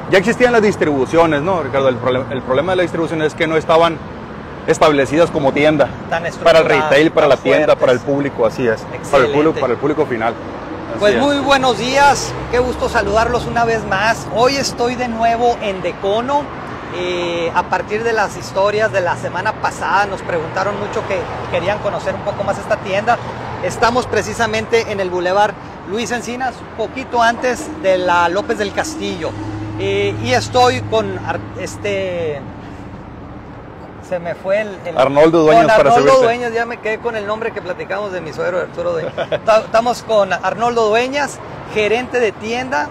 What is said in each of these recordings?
Ya existían las distribuciones, ¿no, Ricardo? El problema de la distribución es que no estaban establecidas como tienda para el retail, para la tienda, para el público, así es. Para el público final. Pues muy buenos días, qué gusto saludarlos una vez más. Hoy estoy de nuevo en Decono. A partir de las historias de la semana pasada nos preguntaron mucho que querían conocer un poco más esta tienda. Estamos precisamente en el Boulevard Luis Encinas, poquito antes de la López del Castillo. Y estoy con se me fue el Arnoldo Dueñas. Con Arnoldo Dueñas, ya me quedé con el nombre que platicamos de mi suegro Arturo Dueñas. Estamos con Arnoldo Dueñas, gerente de tienda,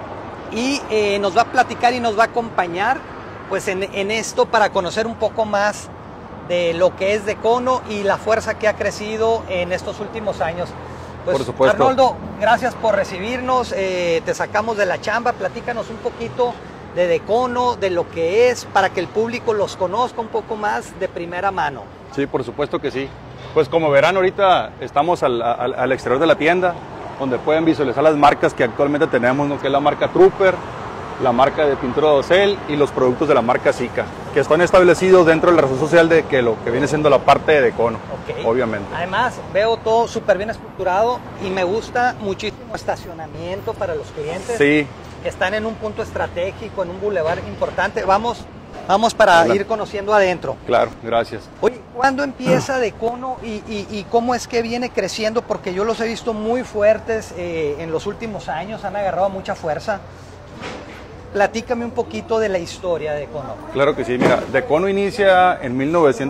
y nos va a platicar y nos va a acompañar pues en esto para conocer un poco más de lo que es Decono y la fuerza que ha crecido en estos últimos años. Pues, por supuesto. Arnoldo, gracias por recibirnos, te sacamos de la chamba, platícanos un poquito de Decono, de lo que es, para que el público los conozca un poco más de primera mano. Sí, por supuesto que sí. Pues como verán, ahorita estamos al exterior de la tienda, donde pueden visualizar las marcas que actualmente tenemos, ¿no? Que es la marca Trooper, la marca de pintura de dosel y los productos de la marca Sika, que están establecidos dentro de la razón social de que lo que viene siendo la parte de Decono, obviamente. Además, veo todo súper bien estructurado y me gusta muchísimo estacionamiento para los clientes. Sí. Están en un punto estratégico, en un bulevar importante. Vamos para ir conociendo adentro. Claro, gracias. Oye, ¿cuándo empieza Decono y cómo es que viene creciendo? Porque yo los he visto muy fuertes en los últimos años, han agarrado mucha fuerza. Platícame un poquito de la historia de Decono. Claro que sí, mira, Decono inicia en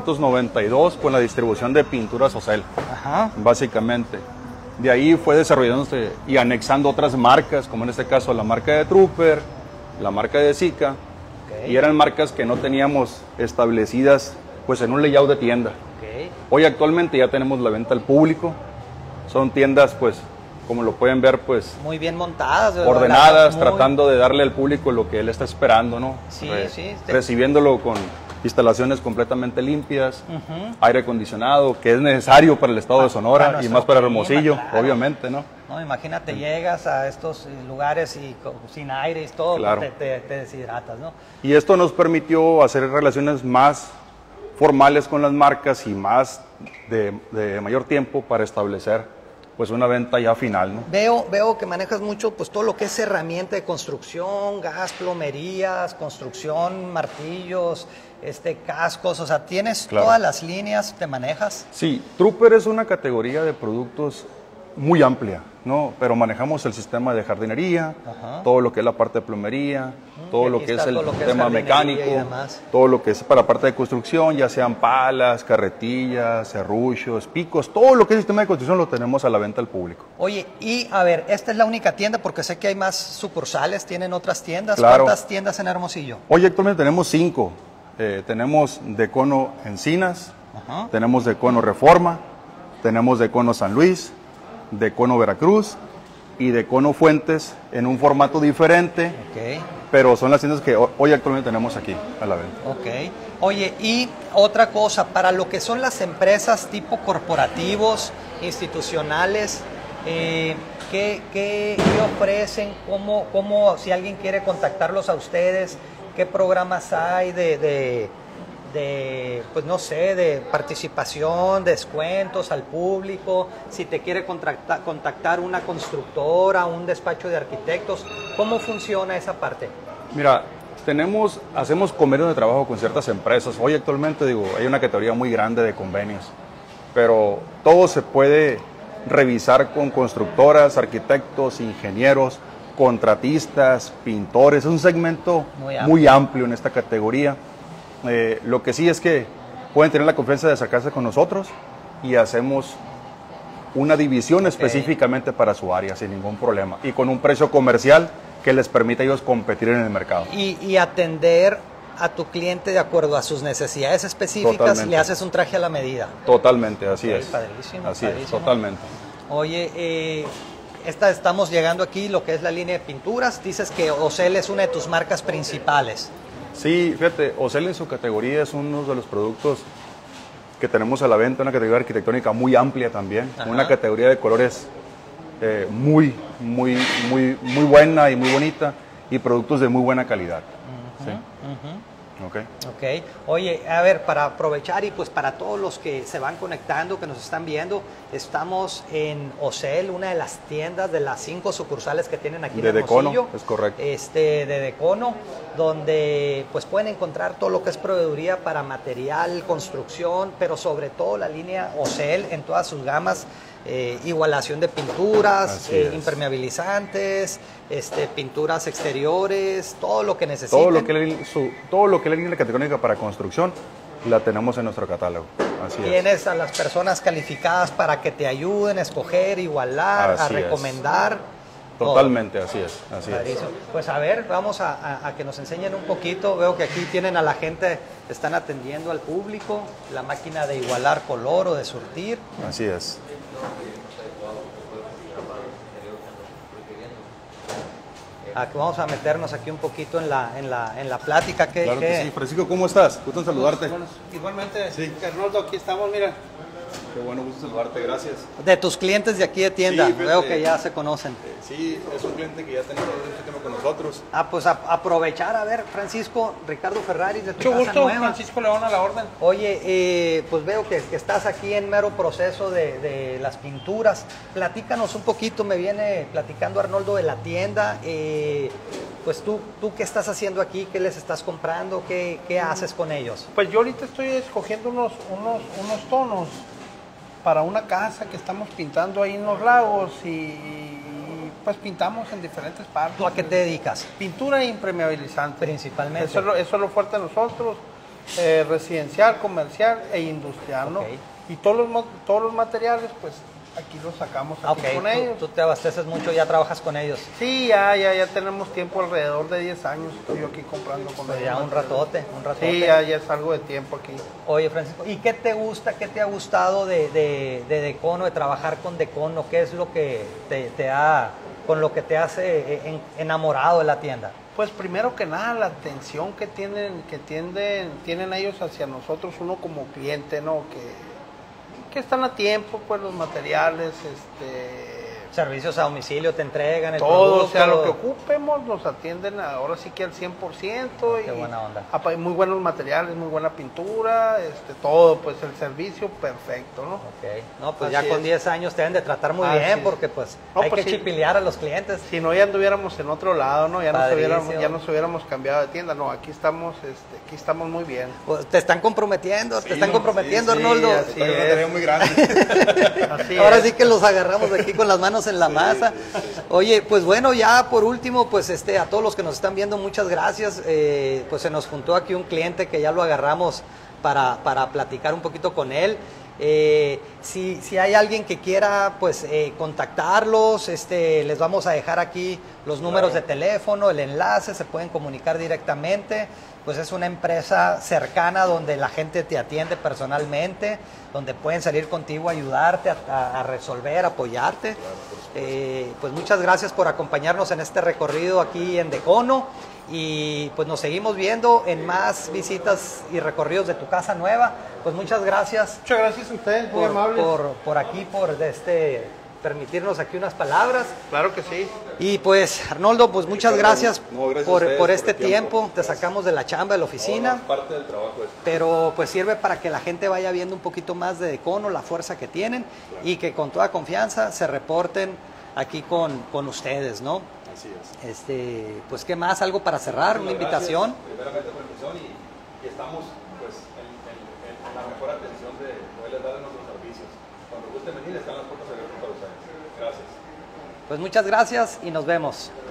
1992 con la distribución de pinturas Ocel, básicamente. De ahí fue desarrollándose y anexando otras marcas, como en este caso la marca de Trooper, la marca de Sika, y eran marcas que no teníamos establecidas pues en un layout de tienda. Hoy actualmente ya tenemos la venta al público, son tiendas pues como lo pueden ver pues muy bien montadas, ordenadas, tratando de darle al público lo que él está esperando, ¿no? Sí, recibiéndolo con instalaciones completamente limpias, aire acondicionado, que es necesario para el estado de Sonora y más para Hermosillo, claro. Obviamente, ¿no? No, imagínate, llegas a estos lugares y sin aire y todo, claro. te deshidratas, ¿no? Y esto nos permitió hacer relaciones más formales con las marcas y más de mayor tiempo para establecer pues una venta ya final, ¿no? Veo que manejas mucho pues todo lo que es herramienta de construcción, gas, plomerías, construcción, martillos, cascos, o sea, tienes todas las líneas, ¿te manejas? Sí, Trooper es una categoría de productos muy amplia, ¿no? Pero manejamos el sistema de jardinería, todo lo que es la parte de plomería, todo lo que es el tema mecánico, todo lo que es para la parte de construcción, ya sean palas, carretillas, serruchos, picos, todo lo que es sistema de construcción lo tenemos a la venta al público. Oye, y a ver, esta es la única tienda porque sé que hay más sucursales, tienen otras tiendas. Claro. ¿Cuántas tiendas en Hermosillo? Hoy actualmente tenemos 5. Tenemos Decono Encinas, tenemos Decono Reforma, tenemos Decono San Luis, Decono Veracruz y Decono Fuentes en un formato diferente, pero son las tiendas que hoy actualmente tenemos aquí a la venta. Oye, y otra cosa, para lo que son las empresas tipo corporativos, institucionales, ¿qué ofrecen? ¿Cómo, si alguien quiere contactarlos a ustedes, qué programas hay pues no sé, de participación, descuentos al público, si te quiere contactar una constructora, un despacho de arquitectos, ¿cómo funciona esa parte? Mira, hacemos convenios de trabajo con ciertas empresas. Hoy actualmente hay una categoría muy grande de convenios, pero todo se puede revisar con constructoras, arquitectos, ingenieros, contratistas, pintores. Es un segmento muy amplio en esta categoría. Lo que sí es que pueden tener la confianza de acercarse con nosotros y hacemos una división específicamente para su área sin ningún problema y con un precio comercial que les permita a ellos competir en el mercado. Y atender a tu cliente de acuerdo a sus necesidades específicas. Totalmente. Le haces un traje a la medida. Totalmente, así es. Padrísimo, así es, totalmente. Oye, estamos llegando aquí, lo que es la línea de pinturas. Dices que Ocel es una de tus marcas principales. Sí, fíjate, Ocel en su categoría es uno de los productos que tenemos a la venta, una categoría arquitectónica muy amplia también, una categoría de colores muy buena y muy bonita, y productos de muy buena calidad. ¿Sí? Okay. Ok. Oye, a ver, para aprovechar y pues para todos los que se van conectando, que nos están viendo, estamos en Ocel, una de las tiendas de las 5 sucursales que tienen aquí en Hermosillo. De Decono, es correcto. De Decono, donde pues pueden encontrar todo lo que es proveeduría para material, construcción, pero sobre todo la línea Ocel en todas sus gamas. Igualación de pinturas, impermeabilizantes, pinturas exteriores, todo lo que necesiten. Todo lo que es la línea arquitectónica para construcción la tenemos en nuestro catálogo. Tienes a las personas calificadas para que te ayuden a escoger, igualar, a recomendar. Totalmente, así es. Pues a ver, vamos a que nos enseñen un poquito. Veo que aquí tienen a la gente, están atendiendo al público, la máquina de igualar color o de surtir. Así es. Vamos a meternos aquí un poquito en la plática. Claro que sí. Francisco, ¿cómo estás? Gusto en saludarte. Bueno, igualmente, sí. Arnoldo, aquí estamos, mira. Qué bueno, gusto saludarte, gracias. De tus clientes de aquí de tienda, sí, veo que ya se conocen. Sí, es un cliente que ya tenemos mucho tiempo con nosotros. Pues aprovechar, a ver, Francisco, Ricardo Ferraris de tu Mucho casa gusto, nueva. Francisco León a la orden. Oye, pues veo que estás aquí en mero proceso de las pinturas. Platícanos un poquito, me viene platicando Arnoldo de la tienda. Pues tú qué estás haciendo aquí, qué les estás comprando, qué haces con ellos. Pues yo ahorita estoy escogiendo unos tonos para una casa que estamos pintando ahí en los lagos y pues pintamos en diferentes partes. ¿Tú a qué te dedicas? Pintura e impermeabilizante. Principalmente. Eso es lo fuerte de nosotros, residencial, comercial e industrial, ¿no? Y todos los materiales, pues aquí los sacamos aquí con ellos. Tú te abasteces mucho, ya trabajas con ellos. Sí, ya tenemos tiempo, alrededor de 10 años estoy yo aquí comprando con ellos. Ya un ratote. Sí, ya es algo de tiempo aquí. Oye, Francisco, ¿y qué te gusta, qué te ha gustado de Decono, de trabajar con Decono? ¿Qué es lo que con lo que te has enamorado de la tienda? Pues primero que nada la atención que tienen ellos hacia nosotros, uno como cliente, ¿no? Que están a tiempo, pues los materiales, servicios a domicilio, te entregan el todo, producto. O sea, lo que ocupemos nos atienden ahora sí que al 100%. Qué buena onda. Muy buenos materiales, muy buena pintura, todo, pues el servicio perfecto, ¿no? Ok, no, pues así ya con 10 años te deben de tratar muy bien, porque pues hay que chipilear a los clientes. Si no, ya anduviéramos en otro lado, ¿no? Ya nos hubiéramos cambiado de tienda, no, aquí estamos muy bien. Pues te están comprometiendo, Arnoldo. Sí, es muy grande. Ahora sí que los agarramos aquí con las manos en la masa. Oye, pues bueno, ya por último, pues a todos los que nos están viendo, muchas gracias. Pues se nos juntó aquí un cliente que ya lo agarramos para platicar un poquito con él. Si hay alguien que quiera pues contactarlos, les vamos a dejar aquí los números de teléfono, el enlace, se pueden comunicar directamente. Pues es una empresa cercana donde la gente te atiende personalmente, donde pueden salir contigo a ayudarte, a resolver, apoyarte. Pues muchas gracias por acompañarnos en este recorrido aquí en Decono y pues nos seguimos viendo en más visitas y recorridos de tu casa nueva. Pues muchas gracias. Muchas gracias a ustedes, muy amables. Por aquí, permitirnos aquí unas palabras. Claro que sí. Y pues Arnoldo, pues muchas gracias, gracias por este tiempo. Te sacamos de la chamba, de la oficina. No, parte del trabajo pero pues sirve para que la gente vaya viendo un poquito más de Decono, la fuerza que tienen y que con toda confianza se reporten aquí con ustedes, ¿no? Así es. Pues qué más, algo para cerrar, una invitación. Primeramente por la invitación y estamos pues en la mejor atención de poderles dar nuestros servicios. Cuando gusten venir están las puertas abiertas para ustedes. Gracias. Pues muchas gracias y nos vemos.